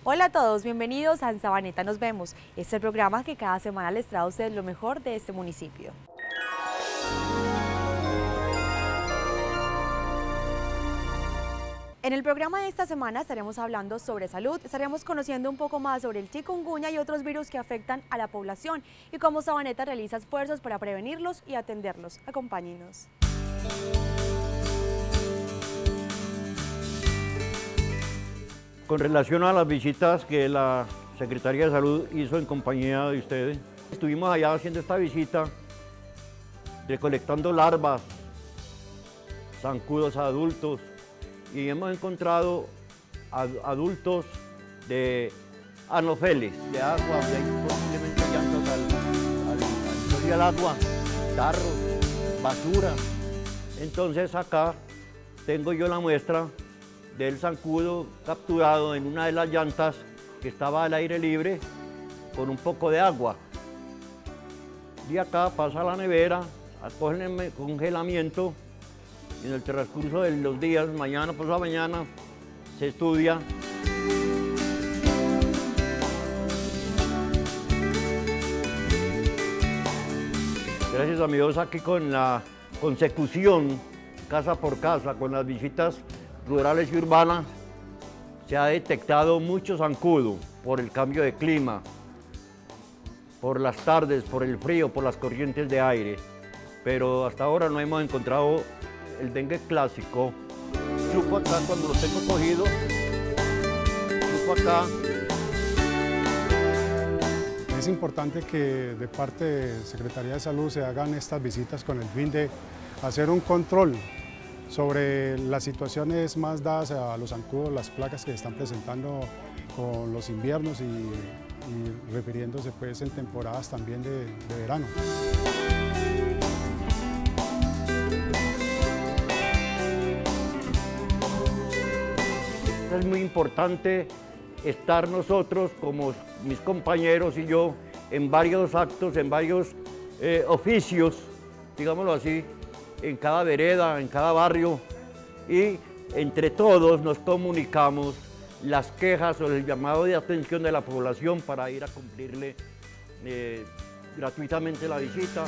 Hola a todos, bienvenidos a En Sabaneta Nos Vemos, este programa que cada semana les trae a ustedes lo mejor de este municipio. En el programa de esta semana estaremos hablando sobre salud, estaremos conociendo un poco más sobre el chikungunya y otros virus que afectan a la población y cómo Sabaneta realiza esfuerzos para prevenirlos y atenderlos. Acompáñenos. Con relación a las visitas que la Secretaría de Salud hizo en compañía de ustedes, estuvimos allá haciendo esta visita, recolectando larvas, zancudos adultos, y hemos encontrado adultos de anofeles, de agua, de posiblemente llantas al agua, tarros, basura. Entonces acá tengo yo la muestra del zancudo capturado en una de las llantas que estaba al aire libre con un poco de agua. De acá pasa a la nevera, a coger el congelamiento y en el transcurso de los días, mañana por la mañana, se estudia. Gracias a Dios aquí con la consecución casa por casa, con las visitas rurales y urbanas, se ha detectado mucho zancudo por el cambio de clima, por las tardes, por el frío, por las corrientes de aire, pero hasta ahora no hemos encontrado el dengue clásico. Chupo acá cuando lo tengo cogido, chupo acá. Es importante que de parte de Secretaría de Salud se hagan estas visitas con el fin de hacer un control sobre las situaciones más dadas a los zancudos, las placas que se están presentando con los inviernos y refiriéndose pues en temporadas también de verano. Es muy importante estar nosotros, como mis compañeros y yo, en varios actos, en varios oficios, digámoslo así, en cada vereda, en cada barrio, y entre todos nos comunicamos las quejas o el llamado de atención de la población para ir a cumplirle gratuitamente la visita.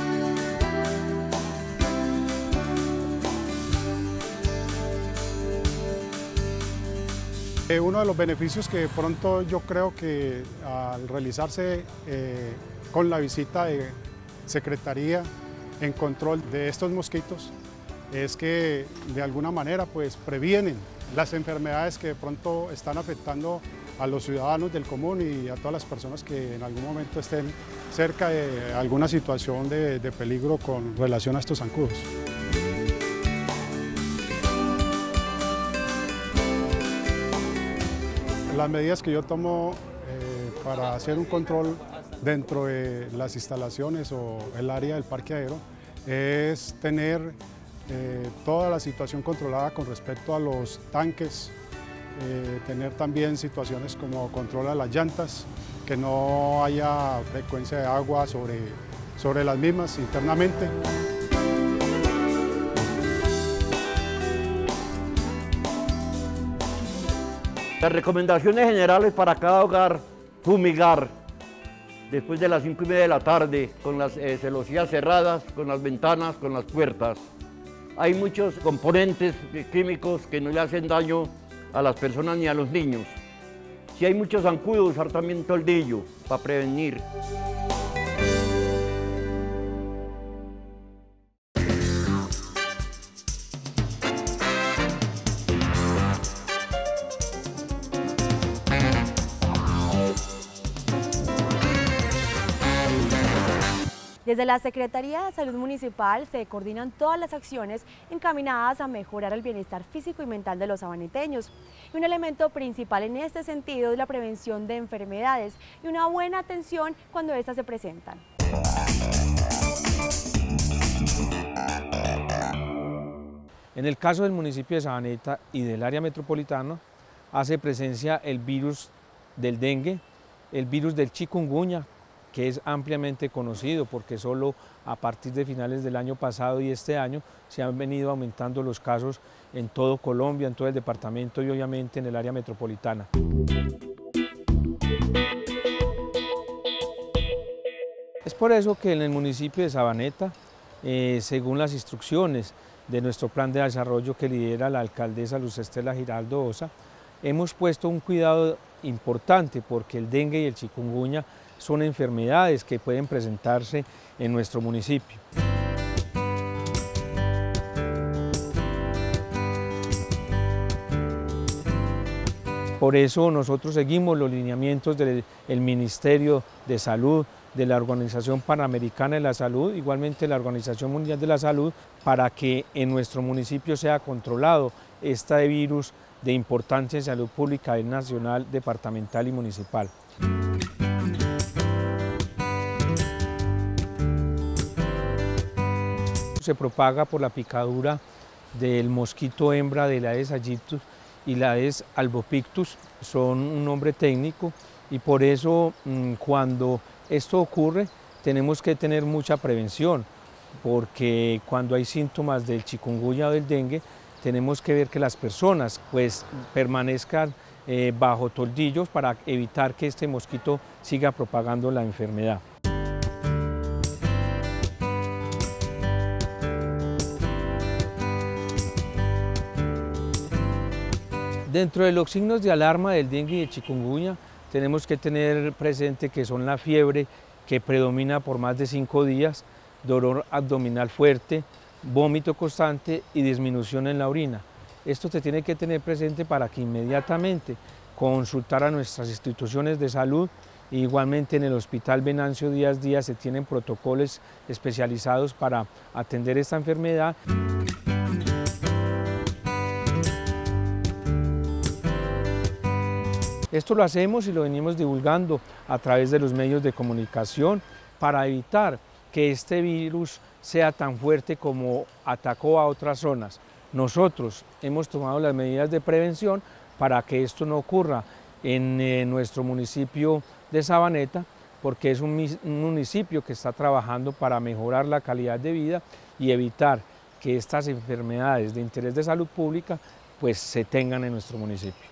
Uno de los beneficios que pronto yo creo que al realizarse con la visita de Secretaría en control de estos mosquitos es que de alguna manera pues previenen las enfermedades que de pronto están afectando a los ciudadanos del común y a todas las personas que en algún momento estén cerca de alguna situación de peligro con relación a estos zancudos. Las medidas que yo tomo para hacer un control dentro de las instalaciones o el área del parqueadero es tener toda la situación controlada con respecto a los tanques, tener también situaciones como control a las llantas, que no haya frecuencia de agua sobre las mismas internamente. Las recomendaciones generales para cada hogar: fumigar después de las 5:30 de la tarde, con las celosías cerradas, con las ventanas, con las puertas. Hay muchos componentes químicos que no le hacen daño a las personas ni a los niños. Si hay muchos zancudos, usar también toldillo para prevenir. Desde la Secretaría de Salud Municipal se coordinan todas las acciones encaminadas a mejorar el bienestar físico y mental de los sabaneteños. Y un elemento principal en este sentido es la prevención de enfermedades y una buena atención cuando éstas se presentan. En el caso del municipio de Sabaneta y del área metropolitana, hace presencia el virus del dengue, el virus del chikungunya, que es ampliamente conocido porque solo a partir de finales del año pasado y este año se han venido aumentando los casos en todo Colombia, en todo el departamento y obviamente en el área metropolitana. Es por eso que en el municipio de Sabaneta, según las instrucciones de nuestro plan de desarrollo que lidera la alcaldesa Luz Estela Giraldo Osa, hemos puesto un cuidado importante porque el dengue y el chikungunya son enfermedades que pueden presentarse en nuestro municipio. Por eso nosotros seguimos los lineamientos del Ministerio de Salud, de la Organización Panamericana de la Salud, igualmente la Organización Mundial de la Salud, para que en nuestro municipio sea controlado este virus de importancia en salud pública nacional, departamental y municipal. Se propaga por la picadura del mosquito hembra de la Aedes aegyptus y la Aedes albopictus, son un nombre técnico, y por eso cuando esto ocurre tenemos que tener mucha prevención, porque cuando hay síntomas del chikungunya o del dengue tenemos que ver que las personas pues permanezcan bajo toldillos para evitar que este mosquito siga propagando la enfermedad. Dentro de los signos de alarma del dengue y del chikungunya tenemos que tener presente que son la fiebre que predomina por más de 5 días, dolor abdominal fuerte, vómito constante y disminución en la orina. Esto se tiene que tener presente para que inmediatamente consultar a nuestras instituciones de salud. Igualmente en el Hospital Venancio Díaz Díaz se tienen protocolos especializados para atender esta enfermedad. Esto lo hacemos y lo venimos divulgando a través de los medios de comunicación para evitar que este virus sea tan fuerte como atacó a otras zonas. Nosotros hemos tomado las medidas de prevención para que esto no ocurra en nuestro municipio de Sabaneta, porque es un municipio que está trabajando para mejorar la calidad de vida y evitar que estas enfermedades de interés de salud pública pues se tengan en nuestro municipio.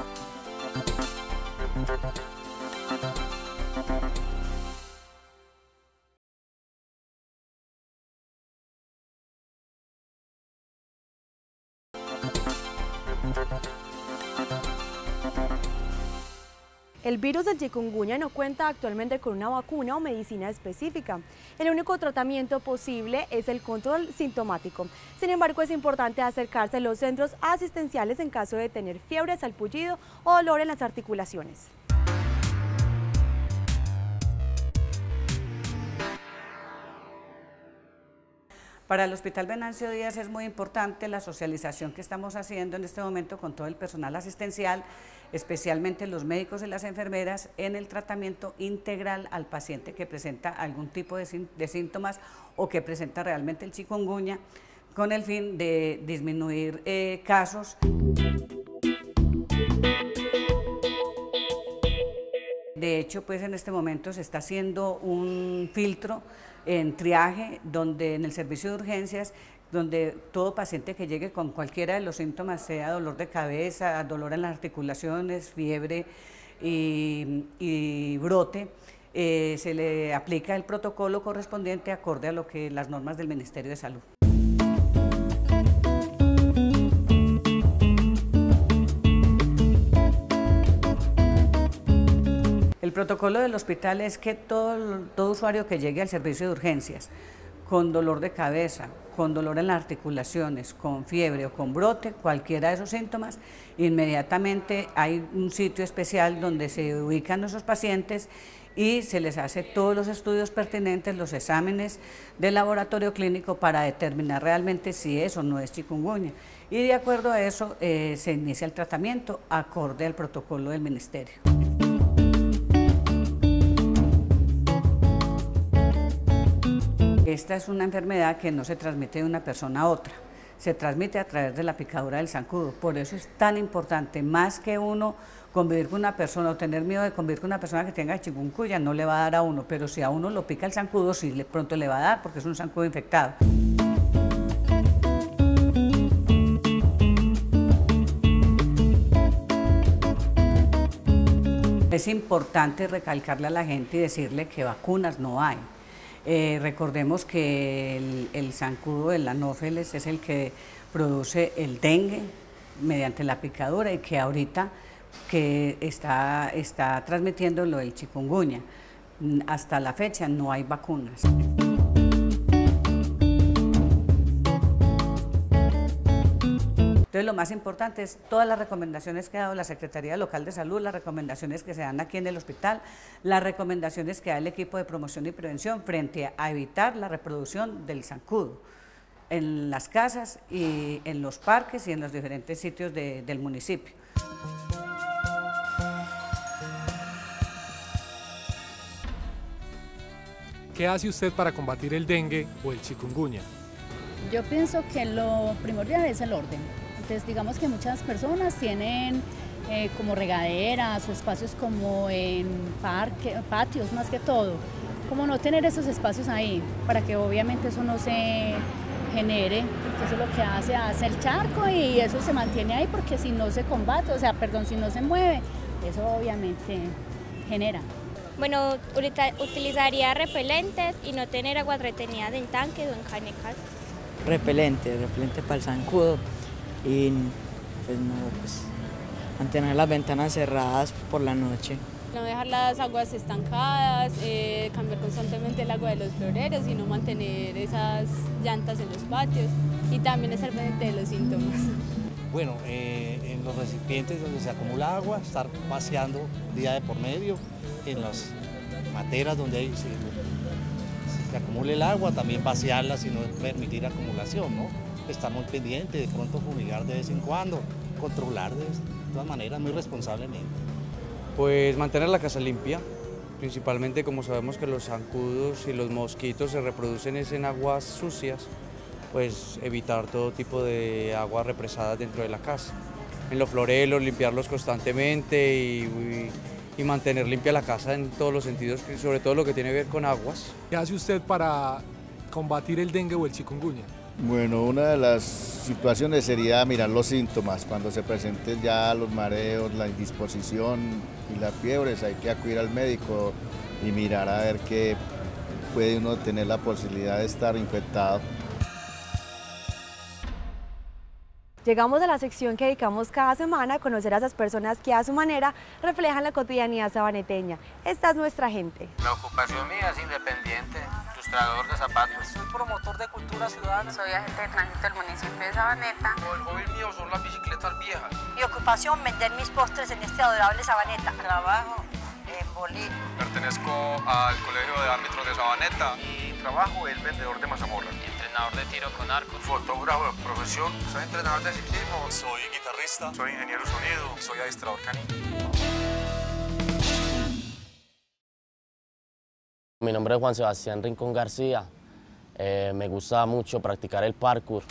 El virus del chikungunya no cuenta actualmente con una vacuna o medicina específica. El único tratamiento posible es el control sintomático. Sin embargo, es importante acercarse a los centros asistenciales en caso de tener fiebre, salpullido o dolor en las articulaciones. Para el Hospital Venancio Díaz es muy importante la socialización que estamos haciendo en este momento con todo el personal asistencial, especialmente los médicos y las enfermeras, en el tratamiento integral al paciente que presenta algún tipo de síntomas o que presenta realmente el chikungunya, con el fin de disminuir casos. De hecho, pues en este momento se está haciendo un filtro en triaje, donde en el servicio de urgencias, donde todo paciente que llegue con cualquiera de los síntomas, sea dolor de cabeza, dolor en las articulaciones, fiebre y brote, se le aplica el protocolo correspondiente acorde a lo que las normas del Ministerio de Salud. El protocolo del hospital es que todo usuario que llegue al servicio de urgencias con dolor de cabeza, con dolor en las articulaciones, con fiebre o con brote, cualquiera de esos síntomas, inmediatamente hay un sitio especial donde se ubican nuestros pacientes y se les hace todos los estudios pertinentes, los exámenes del laboratorio clínico para determinar realmente si es o no es chikungunya. Y de acuerdo a eso se inicia el tratamiento acorde al protocolo del ministerio. Esta es una enfermedad que no se transmite de una persona a otra, se transmite a través de la picadura del zancudo. Por eso es tan importante, más que uno convivir con una persona o tener miedo de convivir con una persona que tenga chikungunya, no le va a dar a uno, pero si a uno lo pica el zancudo, sí pronto le va a dar porque es un zancudo infectado. Es importante recalcarle a la gente y decirle que vacunas no hay. Recordemos que el zancudo, el Anopheles, es el que produce el dengue mediante la picadura y que ahorita que está transmitiendo lo del chikungunya. Hasta la fecha no hay vacunas. Entonces lo más importante es todas las recomendaciones que ha dado la Secretaría Local de Salud, las recomendaciones que se dan aquí en el hospital, las recomendaciones que da el equipo de promoción y prevención frente a evitar la reproducción del zancudo en las casas y en los parques y en los diferentes sitios del municipio. ¿Qué hace usted para combatir el dengue o el chikungunya? Yo pienso que lo primordial es el orden. Entonces, digamos que muchas personas tienen como regaderas o espacios como en patios más que todo. Como no tener esos espacios ahí, para que obviamente eso no se genere, porque eso es lo que hace el charco y eso se mantiene ahí porque si no se combate, si no se mueve, eso obviamente genera. Bueno, utilizaría repelentes y no tener aguas retenidas en tanques o en canecas. Repelente para el zancudo y mantener las ventanas cerradas por la noche. No dejar las aguas estancadas, cambiar constantemente el agua de los floreros y no mantener esas llantas en los patios y también estar pendiente de los síntomas. Bueno, en los recipientes donde se acumula agua, estar vaciando día de por medio, en las materas donde se acumule el agua, también vaciarlas y no permitir acumulación, ¿no? Estar muy pendiente, de pronto fumigar de vez en cuando, controlar de todas maneras muy responsablemente. Pues mantener la casa limpia, principalmente como sabemos que los zancudos y los mosquitos se reproducen en aguas sucias, pues evitar todo tipo de aguas represadas dentro de la casa. En los floreros, limpiarlos constantemente y mantener limpia la casa en todos los sentidos, sobre todo lo que tiene que ver con aguas. ¿Qué hace usted para combatir el dengue o el chikungunya? Bueno, una de las situaciones sería mirar los síntomas. Cuando se presenten ya los mareos, la indisposición y las fiebres, hay que acudir al médico y mirar a ver qué puede uno tener la posibilidad de estar infectado. Llegamos a la sección que dedicamos cada semana a conocer a esas personas que a su manera reflejan la cotidianidad sabaneteña. Esta es nuestra gente. La ocupación mía es independiente, ilustrador de zapatos. Soy promotor de cultura ciudadana. Soy agente de tránsito del municipio de Sabaneta. El hobby mío son las bicicletas viejas. Mi ocupación, vender mis postres en este adorable Sabaneta. Trabajo en Bolívar. Pertenezco al Colegio de Árbitros de Sabaneta. Mi trabajo es vendedor de mazamorra. Entrenador de tiro con arco. Fotógrafo de profesión. Soy entrenador de ciclismo. Soy guitarrista. Soy ingeniero sonido. Soy adiestrador canino. Mi nombre es Juan Sebastián Rincón García. Me gusta mucho practicar el parkour.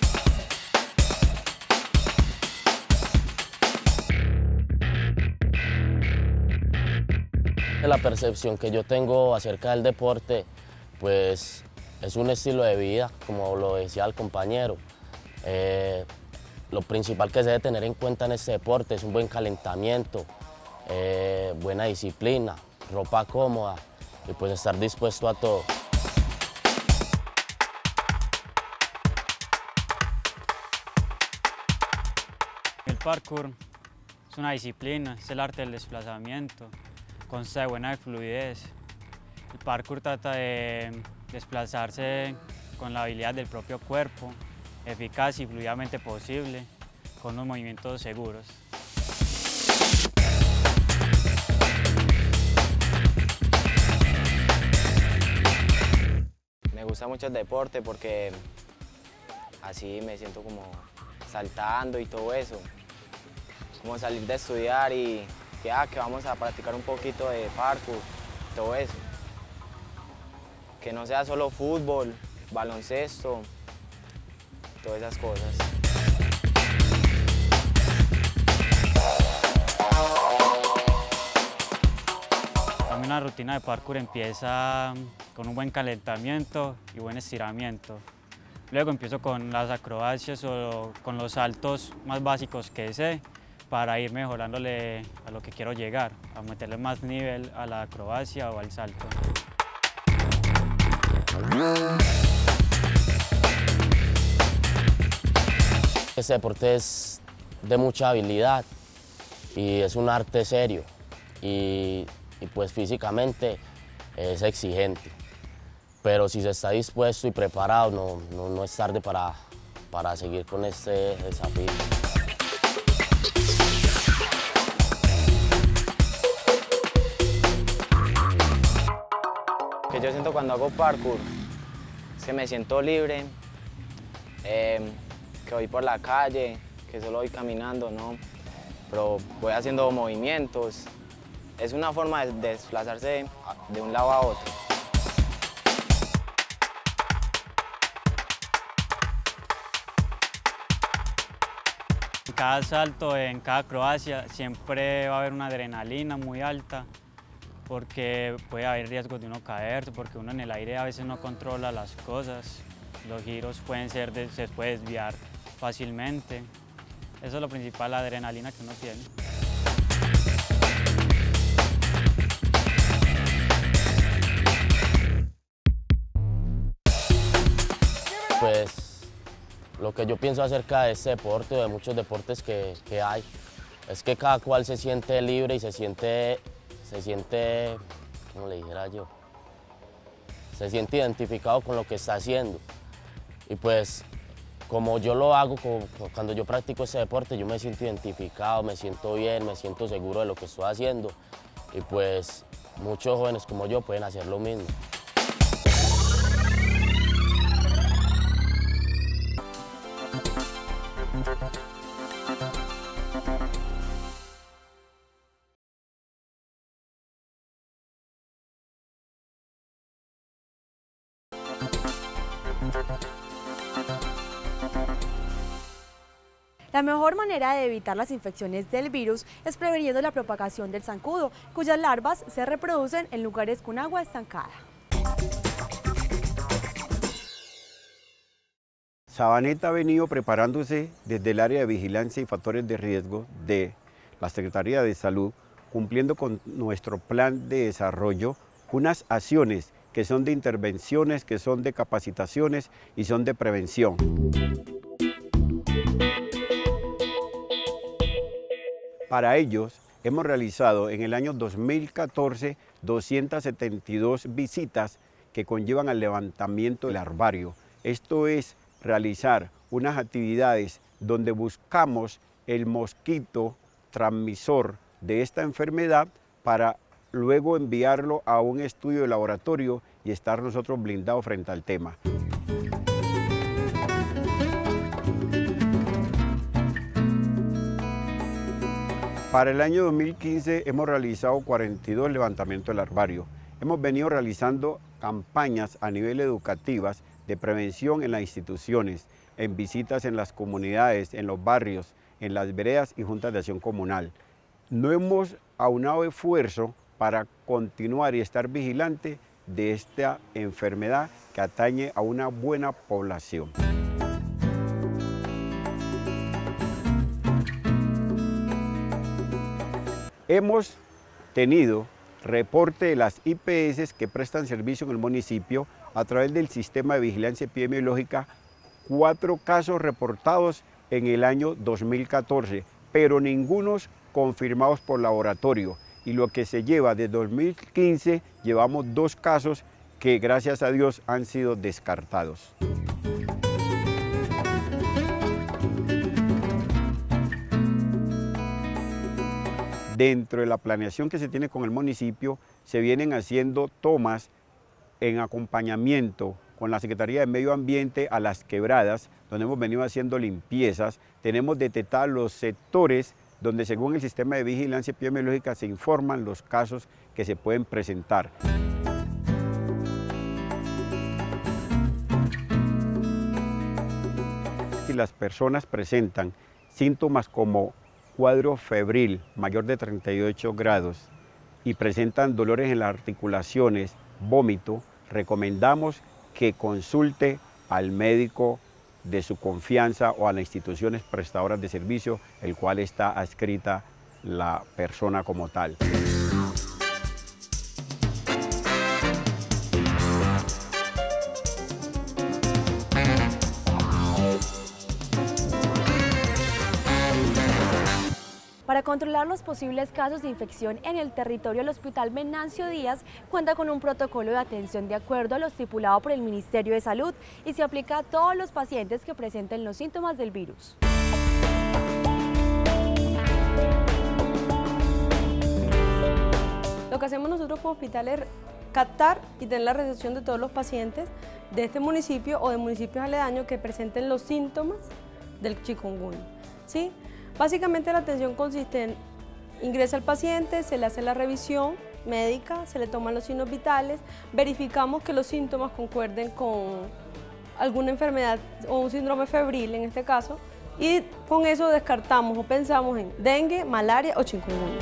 La percepción que yo tengo acerca del deporte, pues es un estilo de vida, como lo decía el compañero. Lo principal que se debe tener en cuenta en este deporte es un buen calentamiento, buena disciplina, ropa cómoda y pues estar dispuesto a todo. El parkour es una disciplina, es el arte del desplazamiento, consta de buena fluidez. El parkour trata de desplazarse con la habilidad del propio cuerpo, eficaz y fluidamente posible, con unos movimientos seguros. Me gusta mucho el deporte porque así me siento como saltando y todo eso, como salir de estudiar y que vamos a practicar un poquito de parkour, todo eso. Que no sea solo fútbol, baloncesto, todas esas cosas. También la rutina de parkour empieza con un buen calentamiento y buen estiramiento. Luego empiezo con las acrobacias o con los saltos más básicos que sé para ir mejorándole a lo que quiero llegar, a meterle más nivel a la acrobacia o al salto. Este deporte es de mucha habilidad y es un arte serio y pues físicamente es exigente, pero si se está dispuesto y preparado no es tarde para seguir con este desafío. Que yo siento cuando hago parkour, es que me siento libre, que voy por la calle, que solo voy caminando, ¿no? Pero voy haciendo movimientos. Es una forma de desplazarse de un lado a otro. En cada salto, en cada acrobacia, siempre va a haber una adrenalina muy alta, porque puede haber riesgo de uno caerse, porque uno en el aire a veces no controla las cosas, los giros se puede desviar fácilmente. Eso es lo principal, la adrenalina que uno tiene. Pues lo que yo pienso acerca de este deporte o de muchos deportes que hay es que cada cual se siente libre y se siente, ¿cómo le dijera yo? Se siente identificado con lo que está haciendo. Y pues como yo lo hago, cuando yo practico ese deporte, yo me siento identificado, me siento bien, me siento seguro de lo que estoy haciendo. Y pues muchos jóvenes como yo pueden hacer lo mismo. La mejor manera de evitar las infecciones del virus es previniendo la propagación del zancudo, cuyas larvas se reproducen en lugares con agua estancada. Sabaneta ha venido preparándose desde el área de vigilancia y factores de riesgo de la Secretaría de Salud, cumpliendo con nuestro plan de desarrollo unas acciones que son de intervenciones, que son de capacitaciones y son de prevención. Para ellos, hemos realizado en el año 2014 272 visitas que conllevan al levantamiento del larvario. Esto es realizar unas actividades donde buscamos el mosquito transmisor de esta enfermedad para luego enviarlo a un estudio de laboratorio y estar nosotros blindados frente al tema. Para el año 2015 hemos realizado 42 levantamientos de larvario. Hemos venido realizando campañas a nivel educativas de prevención en las instituciones, en visitas en las comunidades, en los barrios, en las veredas y juntas de acción comunal. No hemos aunado esfuerzo para continuar y estar vigilante de esta enfermedad que atañe a una buena población. Hemos tenido reporte de las IPS que prestan servicio en el municipio a través del sistema de vigilancia epidemiológica, 4 casos reportados en el año 2014, pero ningunos confirmados por laboratorio. Y lo que se lleva de 2015, llevamos 2 casos que gracias a Dios han sido descartados. Dentro de la planeación que se tiene con el municipio, se vienen haciendo tomas en acompañamiento con la Secretaría de Medio Ambiente a las quebradas, donde hemos venido haciendo limpiezas. Tenemos detectados los sectores donde según el sistema de vigilancia epidemiológica se informan los casos que se pueden presentar. Si las personas presentan síntomas como cuadro febril mayor de 38 grados y presentan dolores en las articulaciones, vómito, recomendamos que consulte al médico de su confianza o a las instituciones prestadoras de servicio, el cual está adscrita la persona como tal. Para controlar los posibles casos de infección en el territorio, el Hospital Venancio Díaz cuenta con un protocolo de atención de acuerdo a lo estipulado por el Ministerio de Salud y se aplica a todos los pacientes que presenten los síntomas del virus. Lo que hacemos nosotros como hospital es captar y tener la recepción de todos los pacientes de este municipio o de municipios aledaños que presenten los síntomas del chikungunya, ¿sí? Básicamente la atención consiste en ingresa el paciente, se le hace la revisión médica, se le toman los signos vitales, verificamos que los síntomas concuerden con alguna enfermedad o un síndrome febril en este caso, y con eso descartamos o pensamos en dengue, malaria o chikungunya.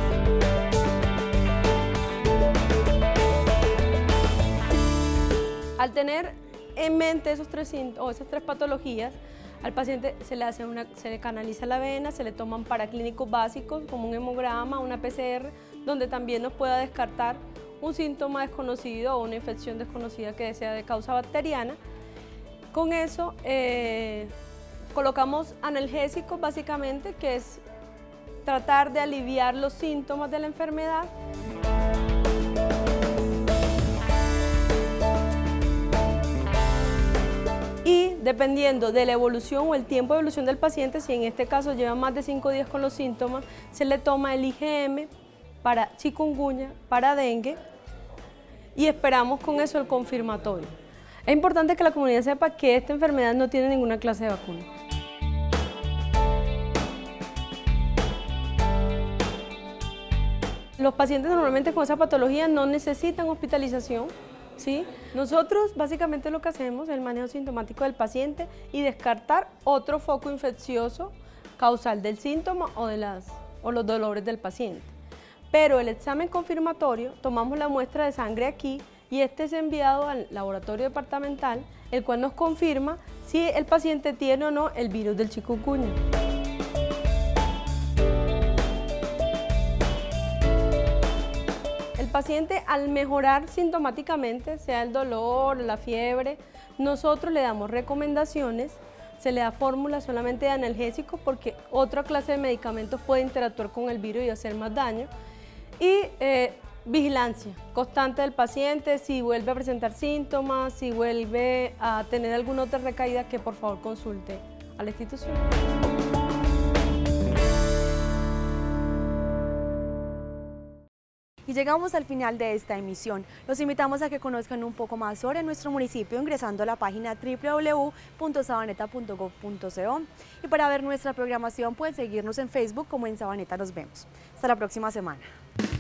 Al tener en mente esas tres patologías, al paciente se le canaliza la vena, se le toman paraclínicos básicos como un hemograma, una PCR, donde también nos pueda descartar un síntoma desconocido o una infección desconocida que sea de causa bacteriana. Con eso colocamos analgésicos básicamente, que es tratar de aliviar los síntomas de la enfermedad. Y dependiendo de la evolución o el tiempo de evolución del paciente, si en este caso lleva más de 5 días con los síntomas, se le toma el IgM para chikungunya, para dengue, y esperamos con eso el confirmatorio. Es importante que la comunidad sepa que esta enfermedad no tiene ninguna clase de vacuna. Los pacientes normalmente con esa patología no necesitan hospitalización, ¿sí? Nosotros básicamente lo que hacemos es el manejo sintomático del paciente y descartar otro foco infeccioso causal del síntoma o los dolores del paciente. Pero el examen confirmatorio, tomamos la muestra de sangre aquí y este es enviado al laboratorio departamental, el cual nos confirma si el paciente tiene o no el virus del chikungunya. El paciente, al mejorar sintomáticamente, sea el dolor, la fiebre, nosotros le damos recomendaciones, se le da fórmula solamente de analgésicos porque otra clase de medicamentos puede interactuar con el virus y hacer más daño. Y vigilancia constante del paciente, si vuelve a presentar síntomas, si vuelve a tener alguna otra recaída, que por favor consulte a la institución. Y llegamos al final de esta emisión. Los invitamos a que conozcan un poco más sobre nuestro municipio ingresando a la página www.sabaneta.gov.co. Y para ver nuestra programación pueden seguirnos en Facebook como en Sabaneta Nos Vemos. Hasta la próxima semana.